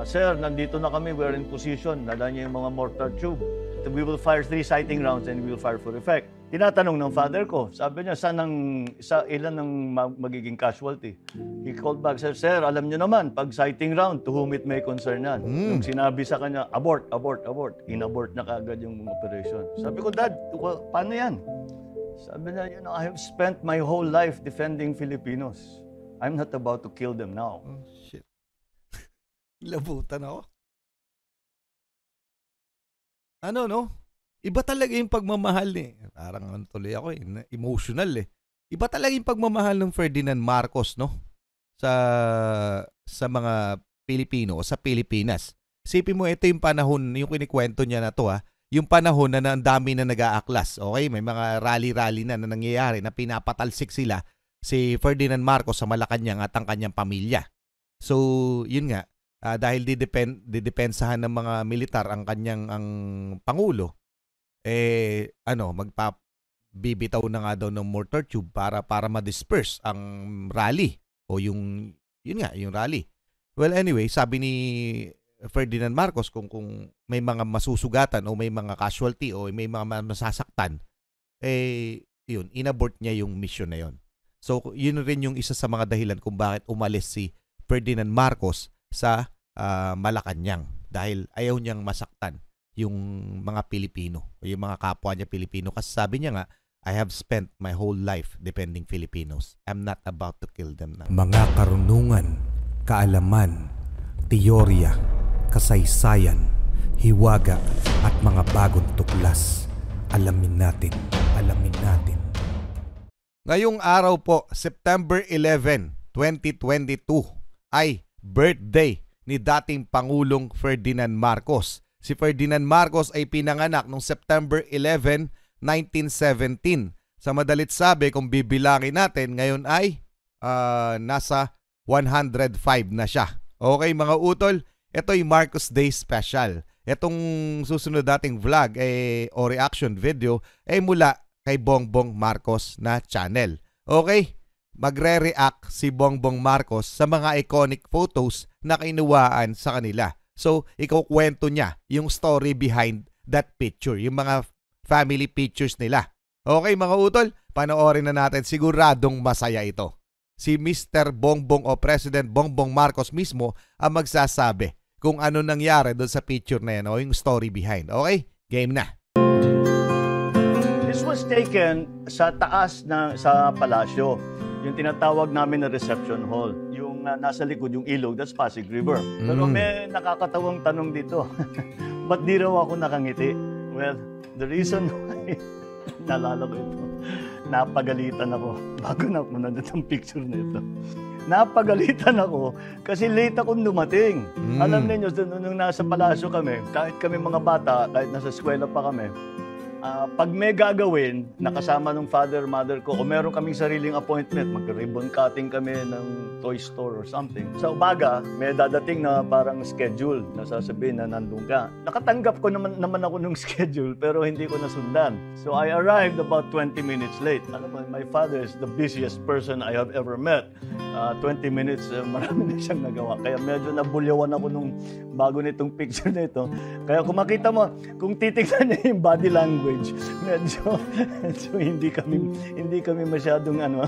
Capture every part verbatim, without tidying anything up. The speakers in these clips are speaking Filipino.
Uh, Sir, nandito na kami, we're in position. Nala niya yung mga mortar tube. We will fire three sighting rounds and we will fire for effect. Tinatanong ng father ko, sabi niya, saan ang, sa ilan ang magiging casualty? He called back, Sir, Sir, alam niyo naman, pag sighting round, to whom it may concern yan. Mm. Nung sinabi sa kanya, abort, abort, abort, inabort na kaagad yung operation. Sabi ko, Dad, well, paano yan? Sabi niya, you know, I have spent my whole life defending Filipinos. I'm not about to kill them now. Oh, shit. Labutan ako. Ano, no? Iba talaga yung pagmamahal eh. Parang ano tuloy ako eh. Emotional eh. Iba talaga yung pagmamahal ng Ferdinand Marcos, no? Sa sa mga Pilipino o sa Pilipinas. Isipin mo, ito yung panahon, yung kinikwento niya na to ha. Yung panahon na ang dami na nag-aaklas. Okay? May mga rally-rally na na nangyayari na pinapatalsik sila si Ferdinand Marcos sa Malacanang at ang kanyang pamilya. So, yun nga. Uh, dahil didepend, didepensahan ng mga militar ang kanyang ang pangulo, eh, ano, magpabibitaw na nga daw ng mortar tube para, para ma-disperse ang rally. O yung, yun nga, yung rally. Well, anyway, sabi ni Ferdinand Marcos kung, kung may mga masusugatan o may mga casualty o may mga masasaktan, eh, yun, inabort niya yung mission na yun. So, yun rin yung isa sa mga dahilan kung bakit umalis si Ferdinand Marcos sa uh, Malacanang dahil ayaw niyang masaktan yung mga Pilipino o yung mga kapwa niya Pilipino kasi sabi niya nga, I have spent my whole life defending Filipinos. I'm not about to kill them now. Mga karunungan, kaalaman, teorya, kasaysayan, hiwaga at mga bagong tuklas. Alamin natin, alamin natin. Ngayong araw po, September eleventh, twenty twenty-two ay birthday ni dating Pangulong Ferdinand Marcos. Si Ferdinand Marcos ay pinanganak noong September eleventh, nineteen seventeen. Sa madalit sabi, kung bibilangin natin, ngayon ay uh, nasa one hundred five na siya. Okay mga utol, ito ay Marcos Day Special. Itong susunod dating vlog eh, o reaction video ay mula kay Bongbong Marcos na channel. Okay? Magre-react si Bongbong Marcos sa mga iconic photos na kinuwaan sa kanila. So, ikukwento niya yung story behind that picture, yung mga family pictures nila. Okay mga utol, panoorin na natin, siguradong masaya ito. Si Mister Bongbong o President Bongbong Marcos mismo ang magsasabi kung ano nangyari doon sa picture na yan o yung story behind. Okay? Game na. This was taken sa taas na sa palasyo. Yung tinatawag namin na reception hall. Yung uh, nasa likod, yung ilog, that's Pasig River. Mm. Pero may nakakatawang tanong dito. Ba't di raw ako nakangiti? Well, the reason why, naalala ko ito, napagalitan ako bago na ako nandun ang picture na ito. Napagalitan ako kasi late akong dumating. Mm. Alam niyo, nung nasa palasyo kami, kahit kami mga bata, kahit nasa eskwela pa kami, Uh, pag may gagawin, nakasama ng father, mother ko, o meron kaming sariling appointment, mag-ribbon cutting kami ng toy store or something. Sa umaga, may dadating na parang schedule na sasabihin na nandun ka. Nakatanggap ko naman, naman ako ng schedule, pero hindi ko nasundan. So I arrived about twenty minutes late. Alam mo, my father is the busiest person I have ever met. Uh, twenty minutes, uh, marami na siyang nagawa. Kaya medyo nabulyawan ako nung bago nitong picture na ito. Kaya kung makita mo, kung titignan niya yung body language, medyo, medyo hindi kami hindi kami masyadong ano.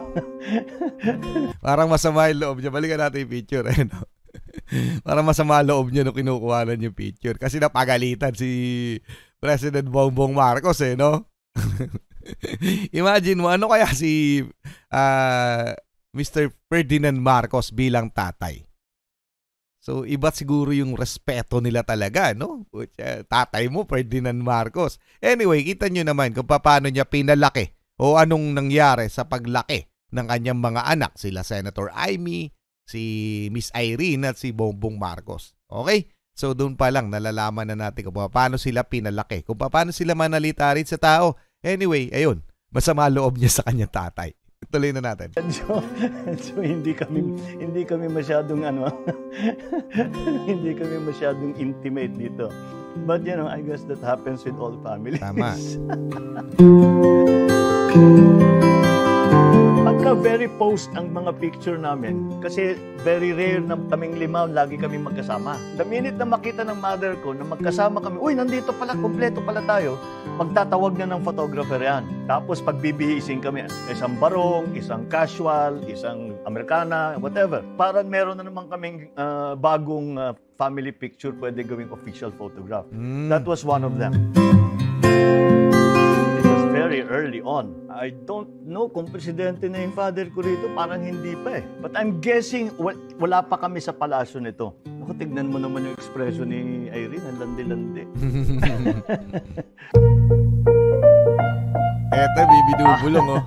Parang masama yung loob niya. Balikan natin yung picture. Eh, no? Parang masama loob niya nung kinukuhanan yung picture. Kasi napagalitan si President Bongbong Marcos eh, no? Imagine mo, ano kaya si uh, Mister Ferdinand Marcos bilang tatay? So, iba siguro yung respeto nila talaga, no? Tatay mo, Ferdinand Marcos. Anyway, kita nyo naman kung paano niya pinalaki o anong nangyari sa paglaki ng kanyang mga anak. Sila Senator Amy, si Miss Irene at si Bongbong Marcos. Okay? So, doon pa lang nalalaman na natin kung paano sila pinalaki. Kung paano sila manalita rin sa tao. Anyway, ayun. Masama loob niya sa kanyang tatay. Tuloy na natin. So, so hindi kami hindi kami masyadong ano hindi kami masyadong intimate dito. But you know, I guess that happens with all families. Tama. Pagka know, very post ang mga picture namin kasi very rare na kaming lima, lagi kami magkasama. The minute na makita ng mother ko na magkasama kami, uy, nandito pala, kompleto pala tayo, magtatawag na ng photographer yan. Tapos pagbibihising kami, isang barong, isang casual, isang Americana, whatever. Parang meron na naman kaming uh, bagong uh, family picture pwede gawing official photograph. Mm. That was one of them. Very early on. I don't know kung presidente na yung father ko rito, parang hindi pa eh. But I'm guessing, wala pa kami sa palasyo nito. Ako, tignan mo naman yung ekspresyon ni Irene, ang landi-landi. Eto, bibidubulong oh.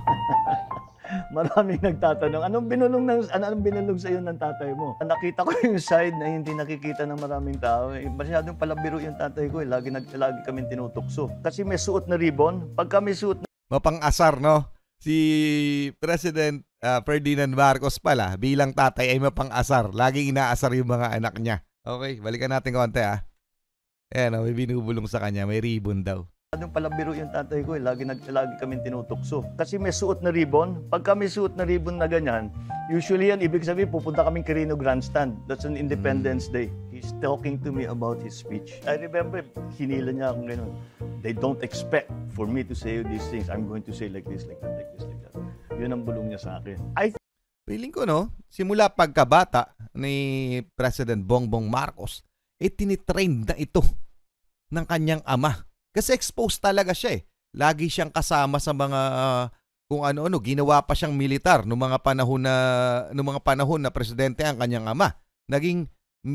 Maraming nagtatanong, anong binulong ng ano anong binulong sa iyo ng tatay mo? Nakita ko yung side na hindi nakikita ng maraming tao. Eh, masyadong palabiro yung tatay ko, eh. Lagi nag lagi kaming tinutukso. Kasi may suot na ribbon, pag kami suot na Mapang-asar, no? Si President uh, Ferdinand Marcos pala, bilang tatay ay mapang-asar. Laging inaasar yung mga anak niya. Okay, balikan natin konti ah. Ayan, oh, may binubulong sa kanya, may ribbon daw. Anong palabiro yung tatay ko, eh. Lagi, nag, lagi kaming tinutukso. Kasi may suot na ribbon. Pag kami suot na ribbon na ganyan, usually yan, ibig sabihin, pupunta kaming Quirino Grandstand. That's an Independence Day. He's talking to me about his speech. I remember, hinila niya akong gano'n. They don't expect for me to say these things. I'm going to say like this, like that, like this, like that. Yun ang bulong niya sa akin. I Feeling ko, no? Simula pagkabata ni President Bongbong Marcos, eh tinitrain na ito ng kanyang ama. Kasi exposed talaga siya eh. Lagi siyang kasama sa mga uh, kung ano-ano, ginawa pa siyang militar noong mga panahon na noong mga panahon na presidente ang kanyang ama. Naging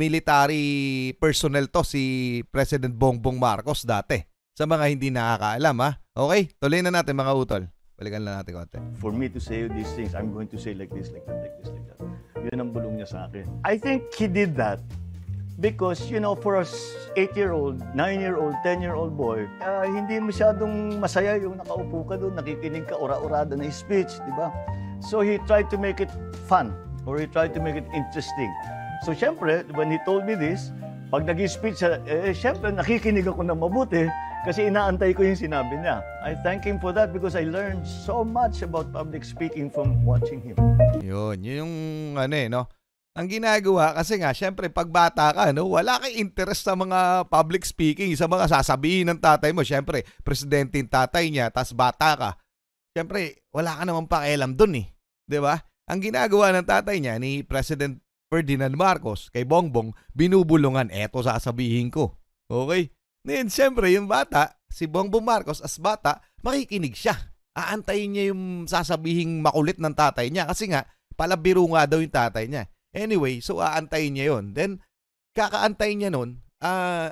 military personnel to si President Bongbong Marcos dati. Sa mga hindi nakakaalam ha. Okay, tuloy na natin mga utol. Balikan lang natin konti. For me to say these things, I'm going to say like this, like that, like this, like that. Yun ang bulong niya sa akin. I think he did that because, you know, for a eight-year-old, nine-year-old, ten-year-old boy, uh, hindi masyadong masaya yung nakaupo ka doon, nakikinig ka, ura-urada na speech, di ba? So he tried to make it fun or he tried to make it interesting. So syempre, when he told me this, pag nag-speech siya, eh, syempre, nakikinig ako na mabuti kasi inaantay ko yung sinabi niya. I thank him for that because I learned so much about public speaking from watching him. Yun, yun yung ano eh, no? Ang ginagawa, kasi nga, syempre, pag bata ka, no, wala kang interest sa mga public speaking, sa mga sasabihin ng tatay mo. Syempre, presidente yung tatay niya, tas bata ka. Syempre, wala ka naman pakialam dun eh. Di ba? Ang ginagawa ng tatay niya, ni President Ferdinand Marcos, kay Bongbong, binubulungan, eto sasabihin ko. Okay? Then, syempre, yung bata, si Bongbong Marcos, as bata, makikinig siya. Aantayin niya yung sasabihin makulit ng tatay niya. Kasi nga, palabiro nga daw yung tatay niya. Anyway, so aantayin niya yon. Then, kakaantayin niya nun, uh,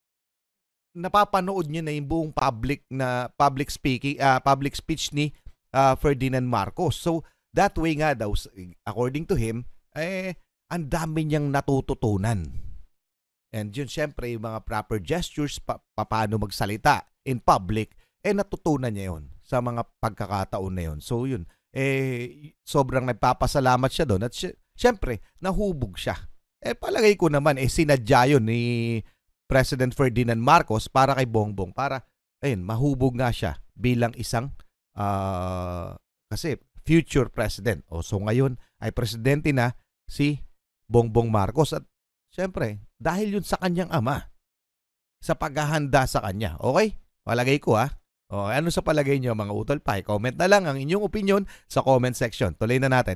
napapanood niya na yung buong public na public speaking, uh, public speech ni uh, Ferdinand Marcos. So, that way nga daw, according to him, eh, ang dami niyang natututunan. And yun, syempre, yung mga proper gestures, pa, pa paano magsalita in public, eh, natutunan niya yun sa mga pagkakataon na yun. So, yun, eh, sobrang nagpapasalamat siya doon. At sy- Siyempre, nahubog siya. Eh, palagay ko naman, eh, sinadya yun ni President Ferdinand Marcos para kay Bongbong. Para, ayun, mahubog nga siya bilang isang, uh, kasi, future president. O, so, ngayon, ay presidente na si Bongbong Marcos. At, siyempre, dahil yun sa kanyang ama, sa paghahanda sa kanya. Okay? Palagay ko, ha? O, ano sa palagay niyo, mga utol pa? Comment na lang ang inyong opinion sa comment section. Tuloy na natin.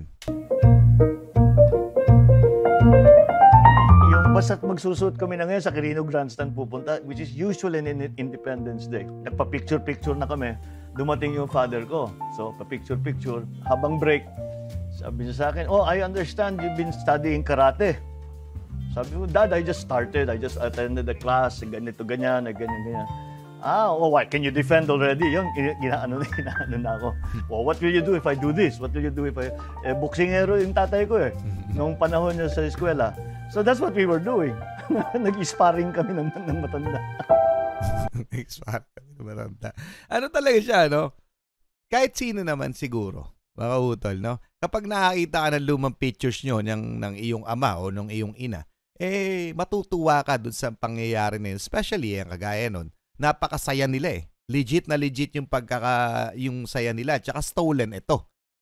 Basta't magsusuot kami na ngayon sa Quirino Grandstand pupunta, which is usually in Independence Day. Nagpa-picture-picture na kami. Dumating yung father ko. So, pa-picture-picture. Habang break, sabi niya sa akin, oh, I understand you've been studying karate. Sabi ko, Dad, I just started. I just attended the class. Ganito, ganyan, ganyan, ganyan. Ah, oh, what? Can you defend already? Yun, ginaano na, ginaano na ako. Oh, what will you do if I do this? What will you do if I... Eh, boksingero yung tatay ko eh. Noong panahon niya sa eskwela. So that's what we were doing. Nag-sparring kami ng, ng matanda. Nag-sparring kami ng matanda. Ano talaga siya, no? Kahit sino naman siguro, mga utol, no? Kapag nakakita ka ng lumang pictures nyo ng, ng iyong ama o ng iyong ina, eh, matutuwa ka dun sa pangyayari na yun. Especially, yung kagaya nun, napakasaya nila eh. Legit na legit yung pagkaka, yung saya nila. Tsaka stolen ito.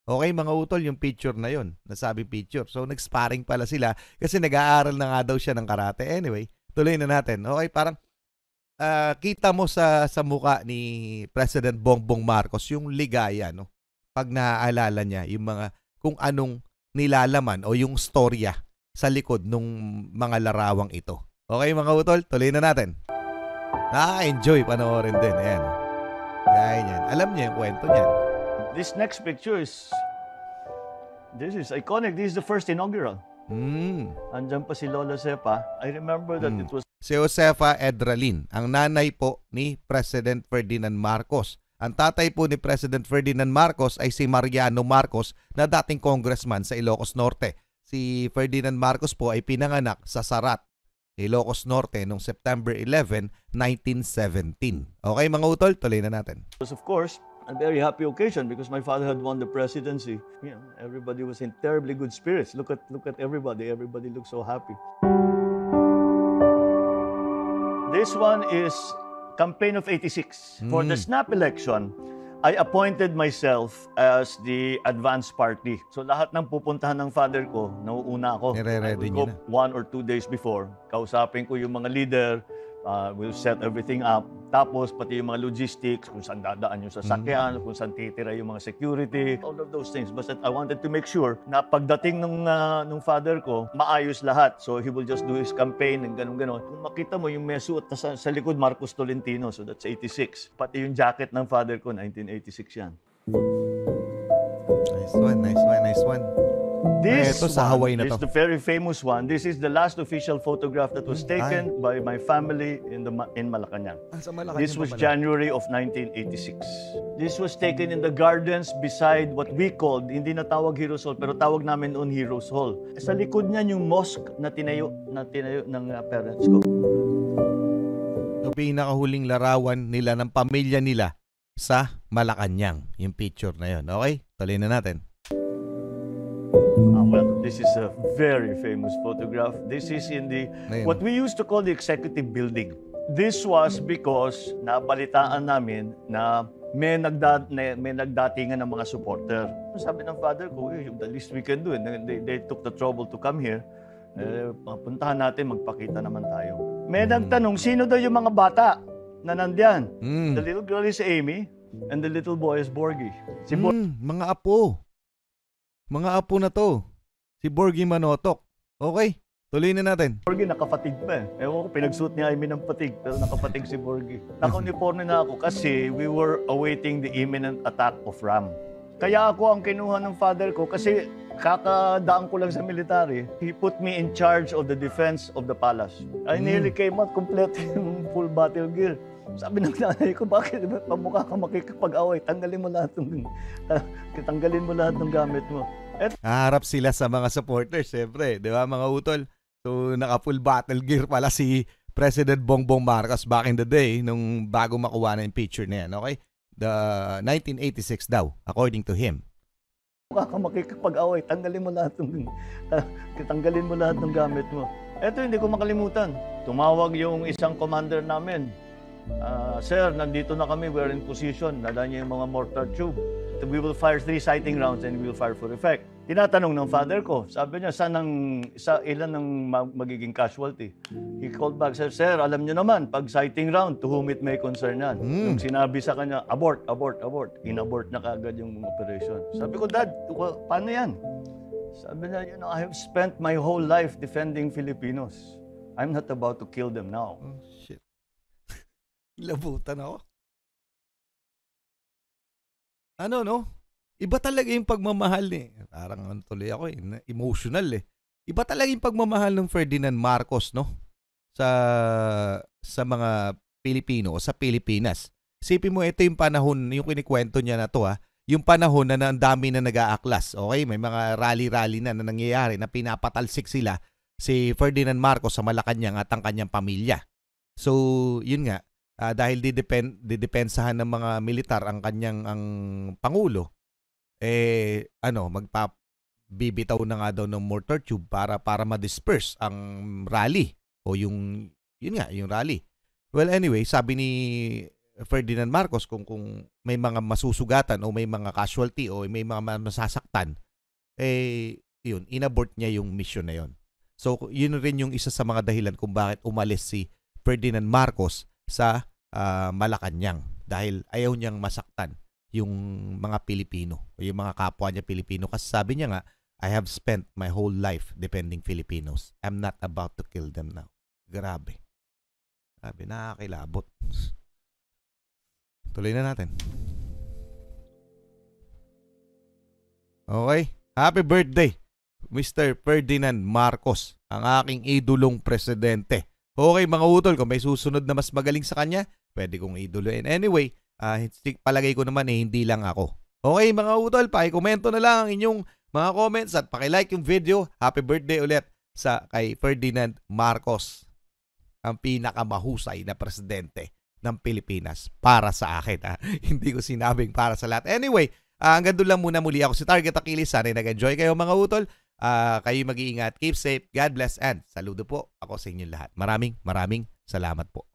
Okay, mga utol, yung picture na yon, nasabi picture. So, nag-sparring pala sila kasi nag-aaral na nga daw siya ng karate. Anyway, tuloy na natin. Okay, parang uh, kita mo sa sa muka ni President Bongbong Marcos yung ligaya, no? Pag naaalala niya yung mga kung anong nilalaman o yung storya sa likod nung mga larawang ito. Okay, mga utol, tuloy na natin. Nakaka-enjoy panoorin din. Ayan. Gaya niyan. Alam niya yung kwento niyan. This next picture is, this is iconic. This is the first inaugural. Mm. Andyan pa si Lola Sepa. I remember that Mm. it was Si Josefa Edralin, ang nanay po ni President Ferdinand Marcos. Ang tatay po ni President Ferdinand Marcos ay si Mariano Marcos na dating congressman sa Ilocos Norte. Si Ferdinand Marcos po ay pinanganak sa Sarat, Ilocos Norte noong September eleventh, nineteen seventeen. Okay, mga utol, tuloy na natin. was, of course, a very happy occasion because my father had won the presidency. You know, everybody was in terribly good spirits. Look at look at everybody. Everybody looks so happy. This one is campaign of eighty-six. For the Mm. snap election, I appointed myself as the advance party. So lahat ng pupuntahan ng father ko, nauuna ako. Nire-ready I niyo will go na. one or two days before. Kausapin ko yung mga leader, uh, we'll set everything up. Tapos pati yung mga logistics, kung saan dadaan yung sasakyan, kung saan titira yung mga security, all of those things. But I wanted to make sure na pagdating ng uh, nung father ko, maayos lahat. So he will just do his campaign and ganun-ganon. Kung makita mo yung may suot na sa, sa likod, Marcos Tolentino, so that's eighty-six. Pati yung jacket ng father ko, nineteen eighty-six yan. Nice one, nice one, nice one. This Ito sa Hawaii na is to. the very famous one. This is the last official photograph that was taken by my family in the Ma- in Malacanang. This was January of nineteen eighty-six. This was taken in the gardens beside what we called, hindi na tawag Heroes Hall, pero tawag namin noon Heroes Hall. Sa likod niyan yung mosque na tinayo, na tinayo ng uh, parents ko. So, pinakahuling larawan nila ng pamilya nila sa Malacanang. Yung picture na yun. Okay? Tuloy na natin. Uh, well, this is a very famous photograph. This is in the, Ayun. what we used to call the executive building. This was because nabalitaan namin na may, nagda, na- may nagdatingan ng mga supporter. Sabi ng father ko, eh, the least we can do. And they, they took the trouble to come here. Eh, puntahan natin, magpakita naman tayo. May nagtanong, sino daw yung mga bata na nandyan? Mm. The little girl is Amy and the little boy is Borgie. Si Borgie. Mm, mga apo. Mga apo na to. Si Borgie Manotok. Okay, tuloy na natin. Borgie nakapatig pa eh. Ewan ko, pinagsuot niya Amy ng patig, pero nakapatig si Borgie. Naka-uniforme na ako kasi we were awaiting the imminent attack of Ram. Kaya ako ang kinuha ng father ko kasi kakadaan ko lang sa military. He put me in charge of the defense of the palace. I nearly came out complete yung full battle gear. Sabi ng nanay ko, bakit pamukha ka makikipag-away? Tanggalin mo lahat ng tanggalin mo lahat ng gamit mo. Et Haharap sila sa mga supporters, siyempre. Di ba, mga utol? So, naka-full battle gear pala si President Bongbong Marcos back in the day nung bago makuha na yung picture na yan. Okay? The nineteen eighty-six daw, according to him. mukha ka makikipag-away, tanggalin mo lahat ng tanggalin mo lahat ng gamit mo. Eto, hindi ko makalimutan. Tumawag yung isang commander namin. Uh, Sir, nandito na kami, we're in position. Dala niya yung mga mortar tube. We will fire three sighting rounds and we will fire for effect. Tinatanong ng father ko, sabi niya, saan ang, sa ilan ang magiging casualty? He called back, Sir, Sir, alam niyo naman, pag sighting round, to whom it may concern yan. Mm. Nung sinabi sa kanya, abort, abort, abort, inabort na kaagad yung operation. Sabi ko, Dad, well, paano yan? Sabi niya, you know, I have spent my whole life defending Filipinos. I'm not about to kill them now. Oh, shit. Labutan ako. Ano, no? Iba talaga yung pagmamahal eh. Parang ano tuloy ako eh. Emotional eh. Iba talaga yung pagmamahal ng Ferdinand Marcos, no? Sa sa mga Pilipino o sa Pilipinas. Isipin mo, ito yung panahon, yung kinikwento niya na to ha, yung panahon na ang dami na nag-aaklas. Okay? May mga rally-rally na, na nangyayari na pinapatalsik sila si Ferdinand Marcos sa Malacanang at ang kanyang pamilya. So, yun nga. Uh, dahil didepend, didepensahan ng mga militar ang kanyang ang pangulo, eh ano, magpabibitaw na nga daw ng mortar tube para para ma-disperse ang rally o yung yun nga, yung rally. Well, anyway, sabi ni Ferdinand Marcos, kung kung may mga masusugatan o may mga casualty o may mga masasaktan, eh, yun, inabort niya yung mission na yun. So, yun rin yung isa sa mga dahilan kung bakit umalis si Ferdinand Marcos sa uh, Malacanang dahil ayaw niyang masaktan yung mga Pilipino o yung mga kapwa niya Pilipino. Kasi sabi niya nga, I have spent my whole life defending Filipinos. I'm not about to kill them now. Grabe. Grabe, nakakilabot. Tuloy na natin. Okay. Happy birthday, Mister Ferdinand Marcos, ang aking idolong presidente. Okay mga utol, kung may susunod na mas magaling sa kanya, pwede kong idoloin. Anyway, uh, palagay ko naman eh, hindi lang ako. Okay mga utol, pakikomento na lang ang inyong mga comments at pakilike yung video. Happy birthday ulit sa kay Ferdinand Marcos, ang pinakamahusay na presidente ng Pilipinas para sa akin. Ha? Hindi ko sinabing para sa lahat. Anyway, uh, hanggang doon lang muna muli ako si Target Achilles. Sana nag-enjoy kayo mga utol. Uh, kayo mag-iingat, keep safe, God bless, and saludo po ako sa inyong lahat. Maraming maraming salamat po.